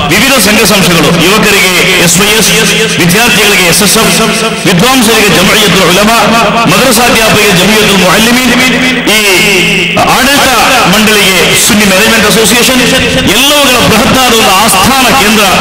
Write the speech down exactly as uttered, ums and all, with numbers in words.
ವಿವಿಧ ಸಂಘ ಸಂಸ್ಥೆಗಳು, ಯುವಕರಿಗೆ ಎಸ್ವೈಎಸ್, ವಿದ್ಯಾರ್ಥಿಗಳಿಗೆ ಎಸ್ಎಸ್ಎಫ್, ವಿದ್ವಾಂಸರಿಗೆ ಜಮಯಿಯತುಲ್ ಉಲಮಾ, ಮದ್ರಸಾಧ್ಯಾಪಕರಿಗೆ ಜಮಯಿಯತುಲ್ ಮುಅಲ್ಲಿಮೀನ್, ಈ ಆಡಳಿತ ಮಂಡಳಿಗೆ ಸುನ್ನಿ ಮ್ಯಾನೇಜ್ಮೆಂಟ್ ಅಸೋಸಿಯೇಷನ್, ಎಲ್ಲವುಗಳ ಬೃಹತ್ತಾದ ಒಂದು ಆಸ್ಥಾನ ಕೇಂದ್ರ